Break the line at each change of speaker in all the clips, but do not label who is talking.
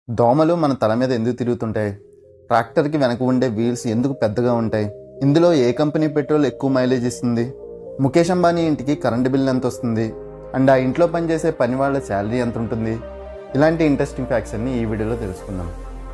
దోమలు మన తల మీద ఎందుకు తిరుగుతుంటాయి? ట్రాక్టర్కి వెనక ఉండే వీల్స్ ఎందుకు పెద్దగా ఉంటాయి? ఇందులో ఏ కంపెనీ పెట్రోల్ ఎక్కువ మైలేజ్ ఇస్తుంది? ముఖేష్ అంబానీ ఇంటికి కరెంటు బిల్ ఎంత వస్తుంది? అండ్ ఆ ఇంట్లో పనిచేసే పని వాళ్ళ శాలరీ ఎంత ఉంటుంది? ఇలాంటి ఇంట్రెస్టింగ్ ఫ్యాక్ట్స్ అన్ని ఈ వీడియోలో తెలుసుకుందాం.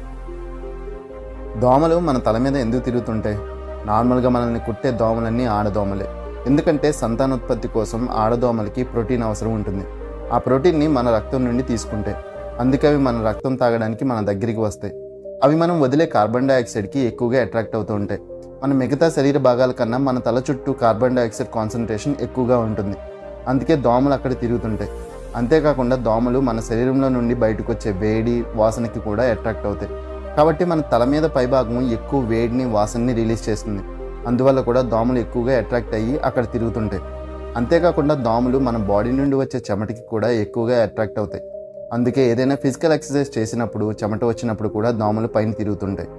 దోమలు మన తల మీద ఎందుకు తిరుగుతుంటాయి? నార్మల్గా మనల్ని కుట్టే దోమలన్నీ ఆడదోమలే. ఎందుకంటే సంతానోత్పత్తి కోసం ఆడదోమలకి ప్రోటీన్ అవసరం ఉంటుంది. ఆ ప్రోటీన్ని మన రక్తం నుండి తీసుకుంటాయి. అందుకే అవి మన రక్తం తాగడానికి మన దగ్గరికి వస్తాయి. అవి మనం వదిలే కార్బన్ డైఆక్సైడ్కి ఎక్కువగా అట్రాక్ట్ అవుతూ ఉంటాయి. మన మిగతా శరీర భాగాల కన్నా మన తల చుట్టూ కార్బన్ డైఆక్సైడ్ కాన్సన్ట్రేషన్ ఎక్కువగా ఉంటుంది. అందుకే దోమలు అక్కడ తిరుగుతుంటాయి. అంతేకాకుండా దోమలు మన శరీరంలో నుండి బయటకు వచ్చే వేడి వాసనకి కూడా అట్రాక్ట్ అవుతాయి. కాబట్టి మన తల మీద పైభాగం ఎక్కువ వేడిని వాసనని రిలీజ్ చేస్తుంది. అందువల్ల కూడా దోమలు ఎక్కువగా అట్రాక్ట్ అయ్యి అక్కడ తిరుగుతుంటాయి. అంతేకాకుండా దోమలు మన బాడీ నుండి వచ్చే చెమటకి కూడా ఎక్కువగా అట్రాక్ట్ అవుతాయి. అందుకే ఏదైనా ఫిజికల్ ఎక్సర్సైజ్ చేసినప్పుడు చెమట వచ్చినప్పుడు కూడా దోమలు పైన తిరుగుతుంటాయి.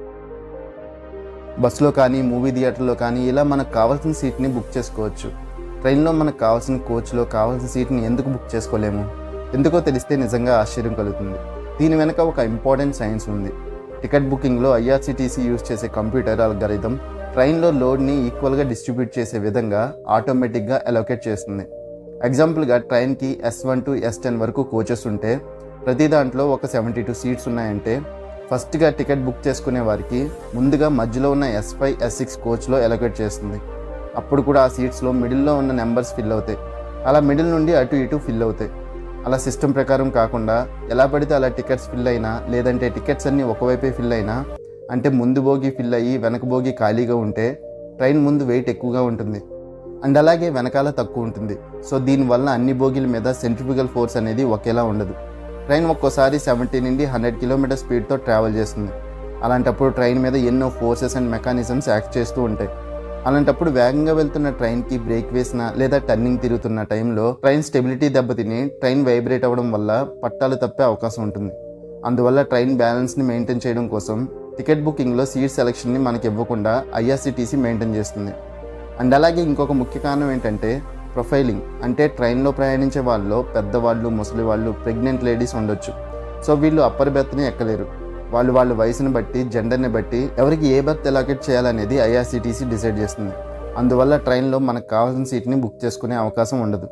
బస్సులో కానీ మూవీ థియేటర్లో కానీ ఇలా మనకు కావాల్సిన సీట్ని బుక్ చేసుకోవచ్చు. ట్రైన్లో మనకు కావాల్సిన కోచ్లో కావాల్సిన సీట్ని ఎందుకు బుక్ చేసుకోలేము? ఎందుకో తెలిస్తే నిజంగా ఆశ్చర్యం కలుగుతుంది. దీని వెనక ఒక ఇంపార్టెంట్ సైన్స్ ఉంది. టికెట్ బుకింగ్లో ఐఆర్సీటీసీ యూజ్ చేసే కంప్యూటర్ అల్గారిథం ట్రైన్లో లోడ్ని ఈక్వల్గా డిస్ట్రిబ్యూట్ చేసే విధంగా ఆటోమేటిక్గా అలొకేట్ చేస్తుంది. ఎగ్జాంపుల్గా ట్రైన్కి S1 to S10 వరకు కోచెస్ ఉంటే ప్రతి దాంట్లో ఒక 72 సీట్స్ ఉన్నాయంటే ఫస్ట్గా టికెట్ బుక్ చేసుకునే వారికి ముందుగా మధ్యలో ఉన్న S5, S6 కోచ్లో అలొకేట్ చేస్తుంది. అప్పుడు కూడా ఆ సీట్స్లో మిడిల్లో ఉన్న నెంబర్స్ ఫిల్ అవుతాయి. అలా మిడిల్ నుండి అటు ఇటు ఫిల్ అవుతాయి. అలా సిస్టమ్ ప్రకారం కాకుండా ఎలా పడితే అలా టికెట్స్ ఫిల్ అయినా లేదంటే టికెట్స్ అన్నీ ఒకవైపే ఫిల్ అయినా అంటే ముందు బోగి ఫిల్ అయ్యి వెనక బోగి ఖాళీగా ఉంటే ట్రైన్ ముందు వెయిట్ ఎక్కువగా ఉంటుంది అండ్ అలాగే వెనకాల తక్కువ ఉంటుంది. సో దీనివల్ల అన్ని బోగీల మీద సెంట్రిఫ్యూగల్ ఫోర్స్ అనేది ఒకేలా ఉండదు. ట్రైన్ ఒక్కోసారి 70 నుండి 100 కిలోమీటర్ స్పీడ్తో ట్రావెల్ చేస్తుంది. అలాంటప్పుడు ట్రైన్ మీద ఎన్నో ఫోర్సెస్ అండ్ మెకానిజమ్స్ యాక్ట్ చేస్తూ ఉంటాయి. అలాంటప్పుడు వేగంగా వెళ్తున్న ట్రైన్కి బ్రేక్ వేసిన లేదా టర్నింగ్ తిరుగుతున్న టైంలో ట్రైన్ స్టెబిలిటీ దెబ్బతిని ట్రైన్ వైబ్రేట్ అవ్వడం వల్ల పట్టాలు తప్పే అవకాశం ఉంటుంది. అందువల్ల ట్రైన్ బ్యాలెన్స్ని మెయింటైన్ చేయడం కోసం టికెట్ బుకింగ్లో సీట్ సెలెక్షన్ని మనకి ఇవ్వకుండా ఐఆర్సీటీసీ మెయింటైన్ చేస్తుంది. అండ్ అలాగే ఇంకొక ముఖ్య కారణం ఏంటంటే ప్రొఫైలింగ్. అంటే ట్రైన్లో ప్రయాణించే వాళ్ళలో పెద్దవాళ్ళు, ముసలి వాళ్ళు, ప్రెగ్నెంట్ లేడీస్ ఉండొచ్చు. సో వీళ్ళు అప్పర్ బెర్త్ని ఎక్కలేరు. వాళ్ళ వయసుని బట్టి, జెండర్ని బట్టి ఎవరికి ఏ బెర్త్ ఎలాకెట్ చేయాలనేది ఐఆర్సీటీసీ డిసైడ్ చేస్తుంది. అందువల్ల ట్రైన్లో మనకు కావాల్సిన సీట్ని బుక్ చేసుకునే అవకాశం ఉండదు.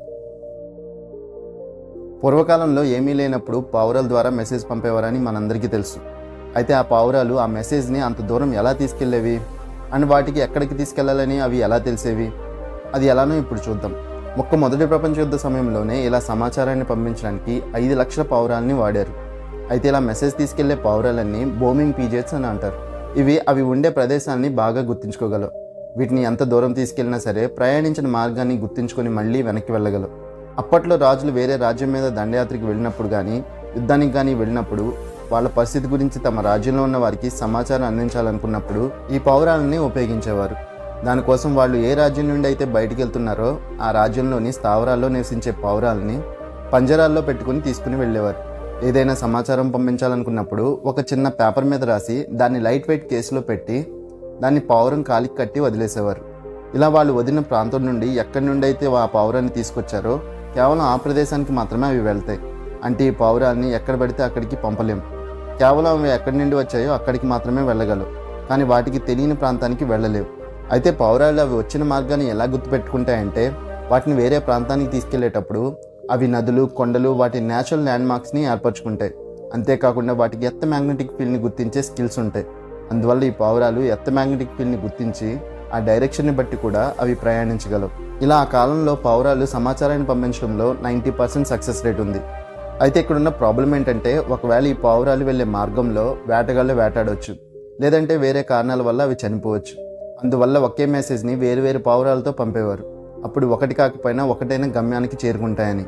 పూర్వకాలంలో ఏమీ లేనప్పుడు పావురాల ద్వారా మెసేజ్ పంపేవారని మనందరికీ తెలుసు. అయితే ఆ పావురాలు ఆ మెసేజ్ని అంత దూరం ఎలా తీసుకెళ్లేవి అండ్ వాటికి ఎక్కడికి తీసుకెళ్లాలని అవి ఎలా తెలిసేవి? అది ఎలానో ఇప్పుడు చూద్దాం. మొదటి ప్రపంచ యుద్ధ సమయంలోనే ఇలా సమాచారాన్ని పంపించడానికి 5 లక్షల పావురాలని వాడారు. అయితే ఇలా మెసేజ్ తీసుకెళ్లే పావురాలన్నీ బోమింగ్ పీజెట్స్ అని అంటారు. అవి ఉండే ప్రదేశాన్ని బాగా గుర్తించుకోగలవు. వీటిని ఎంత దూరం తీసుకెళ్లినా సరే ప్రయాణించిన మార్గాన్ని గుర్తించుకొని మళ్ళీ వెనక్కి వెళ్ళగలవు. అప్పట్లో రాజులు వేరే రాజ్యం మీద దండయాత్రకి వెళ్ళినప్పుడు కానీ యుద్ధానికి కానీ వెళ్ళినప్పుడు వాళ్ళ పరిస్థితి గురించి తమ రాజ్యంలో ఉన్న వారికి సమాచారం అందించాలనుకున్నప్పుడు ఈ పావురాలని ఉపయోగించేవారు. దానికోసం వాళ్ళు ఏ రాజ్యం నుండి అయితే బయటికి వెళ్తున్నారో ఆ రాజ్యంలోని స్థావరాల్లో నివసించే పావురాలని పంజరాల్లో పెట్టుకుని తీసుకుని వెళ్ళేవారు. ఏదైనా సమాచారం పంపించాలనుకున్నప్పుడు ఒక చిన్న పేపర్ మీద రాసి దాన్ని లైట్ వెయిట్ కేసులో పెట్టి దాన్ని పావురం కాలికి కట్టి వదిలేసేవారు. ఇలా వాళ్ళు వదిలిన ప్రాంతం నుండి ఎక్కడి నుండి అయితే ఆ పావురాన్ని తీసుకొచ్చారో కేవలం ఆ ప్రదేశానికి మాత్రమే అవి వెళ్తాయి. అంటే ఈ పావురాన్ని ఎక్కడ పడితే అక్కడికి పంపలేము. కేవలం అవి ఎక్కడి నుండి వచ్చాయో అక్కడికి మాత్రమే వెళ్ళగలవు, కానీ వాటికి తెలియని ప్రాంతానికి వెళ్ళలేవు. అయితే పావురాలు అవి వచ్చిన మార్గాన్ని ఎలా గుర్తుపెట్టుకుంటాయంటే వాటిని వేరే ప్రాంతానికి తీసుకెళ్లేటప్పుడు అవి నదులు, కొండలు, వాటి న్యాచురల్ ల్యాండ్ మార్క్స్ని ఏర్పరచుకుంటాయి. అంతేకాకుండా వాటికి ఎర్త్ మ్యాగ్నెటిక్ ఫీల్డ్ని గుర్తించే స్కిల్స్ ఉంటాయి. అందువల్ల ఈ పావురాలు ఎర్త్ మ్యాగ్నెటిక్ ఫీల్డ్ని గుర్తించి ఆ డైరెక్షన్ని బట్టి కూడా అవి ప్రయాణించగలవు. ఇలా ఆ కాలంలో పావురాలు సమాచారాన్ని పంపించడంలో 90% సక్సెస్ రేట్ ఉంది. అయితే ఇక్కడున్న ప్రాబ్లం ఏంటంటే ఒకవేళ ఈ పావురాలు వెళ్ళే మార్గంలో వేటగాళ్ళు వేటాడవచ్చు, లేదంటే వేరే కారణాల వల్ల అవి చనిపోవచ్చు. అందువల్ల ఒకే మెసేజ్ని వేరు పావురాలతో పంపేవారు. అప్పుడు ఒకటి కాకపోయినా ఒకటైనా గమ్యానికి చేరుకుంటాయని.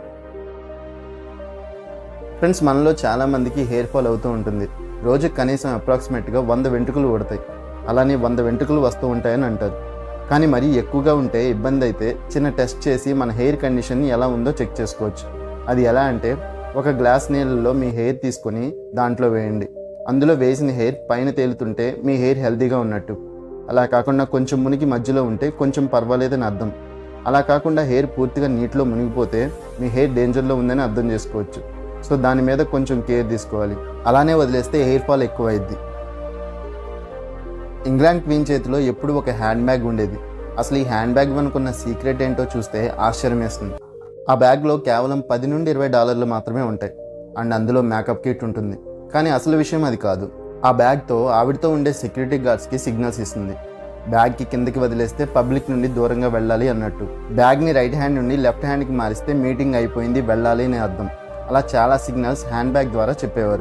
ఫ్రెండ్స్, మనలో చాలామందికి హెయిర్ ఫాల్ అవుతూ ఉంటుంది. రోజుకి కనీసం అప్రాక్సిమేట్గా 100 వెంట్రుకలు ఊడతాయి. అలానే 100 వెంట్రుకలు వస్తూ ఉంటాయని అంటారు. కానీ మరీ ఎక్కువగా ఉంటే ఇబ్బంది అయితే చిన్న టెస్ట్ చేసి మన హెయిర్ కండిషన్ ఎలా ఉందో చెక్ చేసుకోవచ్చు. అది ఎలా అంటే ఒక గ్లాస్ నీళ్ళలో మీ హెయిర్ తీసుకొని దాంట్లో వేయండి. అందులో వేసిన హెయిర్ పైన తేలుతుంటే మీ హెయిర్ హెల్తీగా ఉన్నట్టు. అలా కాకుండా కొంచెం మునిగి మధ్యలో ఉంటే కొంచెం పర్వాలేదని అర్థం. అలా కాకుండా హెయిర్ పూర్తిగా నీటిలో మునిగిపోతే మీ హెయిర్ డేంజర్లో ఉందని అర్థం చేసుకోవచ్చు. సో దాని మీద కొంచెం కేర్ తీసుకోవాలి. అలానే వదిలేస్తే హెయిర్ ఫాల్ ఎక్కువ అయింది. ఇంగ్లాండ్ క్వీన్ చేతిలో ఎప్పుడు ఒక హ్యాండ్ బ్యాగ్ ఉండేది. అసలు ఈ హ్యాండ్ బ్యాగ్ వెనుకున్న సీక్రెట్ ఏంటో చూస్తే ఆశ్చర్యం వేస్తుంది. ఆ బ్యాగ్లో కేవలం $10 నుండి $20 మాత్రమే ఉంటాయి. అండ్ అందులో మేకప్ కిట్ ఉంటుంది. కానీ అసలు విషయం అది కాదు. ఆ బ్యాగ్తో ఆవిడతో ఉండే సెక్యూరిటీ గార్డ్స్కి సిగ్నల్స్ ఇస్తుంది. బ్యాగ్కి కిందకి వదిలేస్తే పబ్లిక్ నుండి దూరంగా వెళ్ళాలి అన్నట్టు. బ్యాగ్ని రైట్ హ్యాండ్ నుండి లెఫ్ట్ హ్యాండ్కి మారిస్తే మీటింగ్ అయిపోయింది, వెళ్ళాలి అని అర్థం. అలా చాలా సిగ్నల్స్ హ్యాండ్ బ్యాగ్ ద్వారా చెప్పేవారు.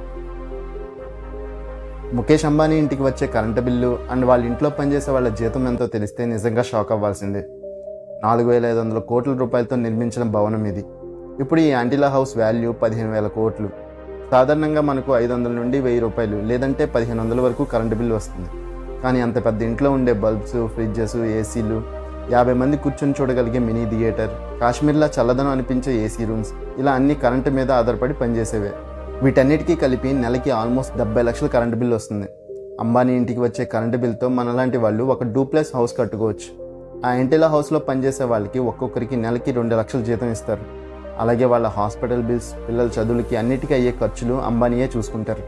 ముఖేష్ అంబానీ ఇంటికి వచ్చే కరెంటు బిల్లు అండ్ వాళ్ళ ఇంట్లో పనిచేసే వాళ్ళ జీతం ఎంతో తెలిస్తే నిజంగా షాక్ అవ్వాల్సిందే. 4,500 కోట్ల రూపాయలతో నిర్మించిన భవనం ఇది. ఇప్పుడు ఈ యాంటిలా హౌస్ వాల్యూ 15,000 కోట్లు. సాధారణంగా మనకు 500 నుండి 1000 రూపాయలు లేదంటే 1500 వరకు కరెంటు బిల్లు వస్తుంది. కానీ అంత పెద్ద ఇంట్లో ఉండే బల్బ్స్, ఫ్రిడ్జెస్, ఏసీలు, 50 మంది కూర్చొని చూడగలిగే మినీ థియేటర్, కాశ్మీర్లా చల్లదనం అనిపించే ఏసీ రూమ్స్, ఇలా అన్ని కరెంటు మీద ఆధారపడి పనిచేసేవే. వీటన్నిటికీ కలిపి నెలకి ఆల్మోస్ట్ 70 లక్షల కరెంటు బిల్లు వస్తుంది. అంబానీ ఇంటికి వచ్చే కరెంటు బిల్తో మనలాంటి వాళ్ళు ఒక డూప్లెక్స్ హౌస్ కట్టుకోవచ్చు. ఆ యాంటిలా హౌస్లో పనిచేసే వాళ్ళకి ఒక్కొక్కరికి నెలకి 2 లక్షల జీతం ఇస్తారు. అలాగే వాళ్ళ హాస్పిటల్ బిల్స్, పిల్లల చదువులకి అన్నిటికీ అయ్యే ఖర్చులు అంబానీయే చూసుకుంటారు.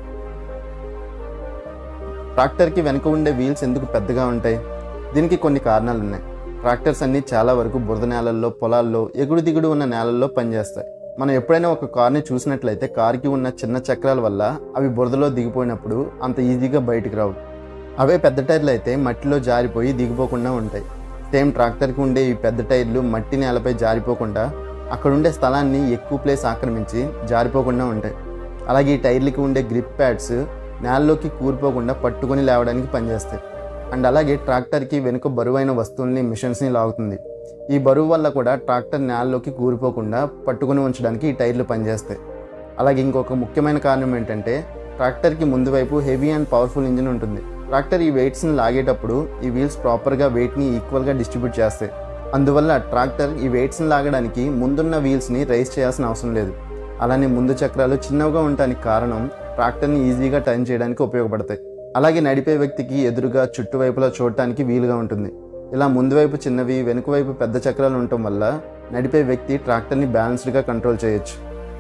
ట్రాక్టర్కి వెనుక ఉండే వీల్స్ ఎందుకు పెద్దగా ఉంటాయి? దీనికి కొన్ని కారణాలు ఉన్నాయి. ట్రాక్టర్స్ అన్నీ చాలా వరకు బురద నేలల్లో, పొలాల్లో, ఎగుడు దిగుడు ఉన్న నేలల్లో పనిచేస్తాయి. మనం ఎప్పుడైనా ఒక కార్ని చూసినట్లయితే కార్కి ఉన్న చిన్న చక్రాల వల్ల అవి బురదలో దిగిపోయినప్పుడు అంత ఈజీగా బయటికి రావు. అవే పెద్ద టైర్లు అయితే మట్టిలో జారిపోయి దిగిపోకుండా ఉంటాయి. సేమ్ ట్రాక్టర్కి ఉండే ఈ పెద్ద టైర్లు మట్టి నేలపై జారిపోకుండా అక్కడుండే స్థలాన్ని ఎక్కువ ప్లేస్ ఆక్రమించి జారిపోకుండా ఉంటాయి. అలాగే ఈ టైర్లకి ఉండే గ్రిప్ ప్యాడ్స్ నేలలోకి కూరిపోకుండా పట్టుకొని లేవడానికి పనిచేస్తాయి. అండ్ అలాగే ట్రాక్టర్కి వెనుక బరువైన వస్తువుల్ని, మిషన్స్ని లాగుతుంది. ఈ బరువు వల్ల కూడా ట్రాక్టర్ నేలలోకి కూరిపోకుండా పట్టుకొని ఉంచడానికి ఈ టైర్లు పనిచేస్తాయి. అలాగే ఇంకొక ముఖ్యమైన కారణం ఏంటంటే ట్రాక్టర్కి ముందు వైపు హెవీ అండ్ పవర్ఫుల్ ఇంజిన్ ఉంటుంది. ట్రాక్టర్ ఈ వెయిట్స్ని లాగేటప్పుడు ఈ వీల్స్ ప్రాపర్గా వెయిట్ని ఈక్వల్గా డిస్ట్రిబ్యూట్ చేస్తాయి. అందువల్ల ట్రాక్టర్ ఈ వెయిట్స్ని లాగడానికి ముందున్న వీల్స్ని రైజ్ చేయాల్సిన అవసరం లేదు. అలానే ముందు చక్రాలు చిన్నవిగా ఉండటానికి కారణం ట్రాక్టర్ని ఈజీగా టర్న్ చేయడానికి ఉపయోగపడతాయి. అలాగే నడిపే వ్యక్తికి ఎదురుగా చుట్టువైపులా చూడటానికి వీలుగా ఉంటుంది. ఇలా ముందు వైపు చిన్నవి, వెనుక వైపు పెద్ద చక్రాలు ఉండటం వల్ల నడిపే వ్యక్తి ట్రాక్టర్ని బ్యాలెన్స్డ్గా కంట్రోల్ చేయొచ్చు.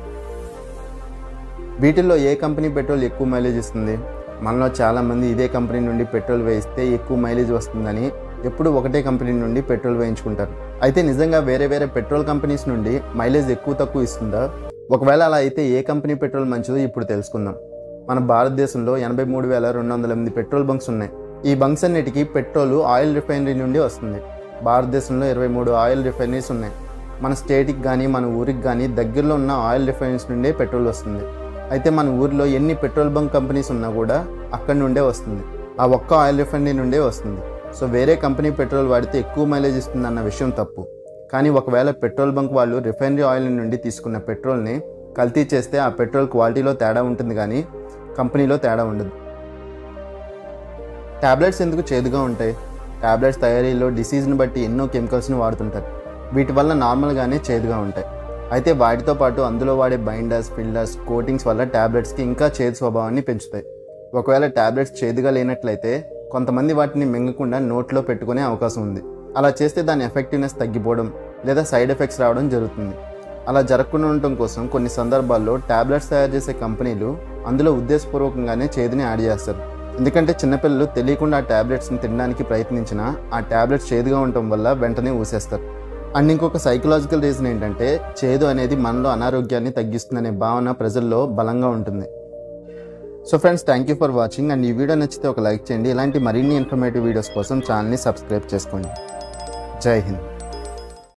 వీటిల్లో ఏ కంపెనీ పెట్రోల్ ఎక్కువ మైలేజ్ ఇస్తుంది? మనలో చాలామంది ఇదే కంపెనీ నుండి పెట్రోల్ వేయిస్తే ఎక్కువ మైలేజ్ వస్తుందని ఎప్పుడు ఒకటే కంపెనీ నుండి పెట్రోల్ వేయించుకుంటారు. అయితే నిజంగా వేరే వేరే పెట్రోల్ కంపెనీస్ నుండి మైలేజ్ ఎక్కువ తక్కువ ఇస్తుందా? ఒకవేళ అలా అయితే ఏ కంపెనీ పెట్రోల్ మంచిదో ఇప్పుడు తెలుసుకుందాం. మన భారతదేశంలో 83,208 పెట్రోల్ బంక్స్ ఉన్నాయి. ఈ బంక్స్ అన్నిటికీ పెట్రోల్ ఆయిల్ రిఫైనరీ నుండి వస్తుంది. భారతదేశంలో 23 ఆయిల్ రిఫైనరీస్ ఉన్నాయి. మన స్టేట్కి కానీ మన ఊరికి కానీ దగ్గరలో ఉన్న ఆయిల్ రిఫైనరీస్ నుండే పెట్రోల్ వస్తుంది. అయితే మన ఊరిలో ఎన్ని పెట్రోల్ బంక్ కంపెనీస్ ఉన్నా కూడా అక్కడి నుండే వస్తుంది. ఆ ఒక్క ఆయిల్ రిఫైనరీ నుండే వస్తుంది. సో వేరే కంపెనీ పెట్రోల్ వాడితే ఎక్కువ మైలేజ్ ఇస్తుంది అన్న విషయం తప్పు. కానీ ఒకవేళ పెట్రోల్ బంక్ వాళ్ళు రిఫైనరీ ఆయిల్ నుండి తీసుకున్న పెట్రోల్ని కల్తీ చేస్తే ఆ పెట్రోల్ క్వాలిటీలో తేడా ఉంటుంది, కానీ కంపెనీలో తేడా ఉండదు. ట్యాబ్లెట్స్ ఎందుకు చేదుగా ఉంటాయి? ట్యాబ్లెట్స్ తయారీలో డిసీజ్ని బట్టి ఎన్నో కెమికల్స్ని వాడుతుంటారు. వీటి వల్ల నార్మల్గానే చేదుగా ఉంటాయి. అయితే వాటితో పాటు అందులో వాడే బైండర్స్, ఫిల్లర్స్, కోటింగ్స్ వల్ల ట్యాబ్లెట్స్కి ఇంకా చేదు స్వభావాన్ని పెంచుతాయి. ఒకవేళ ట్యాబ్లెట్స్ చేదుగా లేనట్లయితే కొంతమంది వాటిని మింగకుండా నోట్లో పెట్టుకునే అవకాశం ఉంది. అలా చేస్తే దాని ఎఫెక్టివ్నెస్ తగ్గిపోవడం లేదా సైడ్ ఎఫెక్ట్స్ రావడం జరుగుతుంది. అలా జరగకుండా ఉండటం కోసం కొన్ని సందర్భాల్లో ట్యాబ్లెట్స్ తయారు చేసే కంపెనీలు అందులో ఉద్దేశపూర్వకంగానే చేదుని యాడ్ చేస్తారు. ఎందుకంటే చిన్నపిల్లలు తెలియకుండా ఆ ట్యాబ్లెట్స్ని తినడానికి ప్రయత్నించినా ఆ ట్యాబ్లెట్స్ చేదుగా ఉండటం వల్ల వెంటనే ఊసేస్తారు. అండ్ ఇంకొక సైకలాజికల్ రీజన్ ఏంటంటే చేదు అనేది మనలో అనారోగ్యాన్ని తగ్గిస్తుందనే భావన ప్రజల్లో బలంగా ఉంటుంది. So friends, thank you for watching. And ఈ వీడియో నచ్చితే ఒక లైక్ చేయండి. ఇలాంటి మరిన్ని ఇన్ఫర్మేటివ్ వీడియోస్ కోసం ఛానల్ని సబ్స్క్రైబ్ చేసుకోండి. జై హింద్.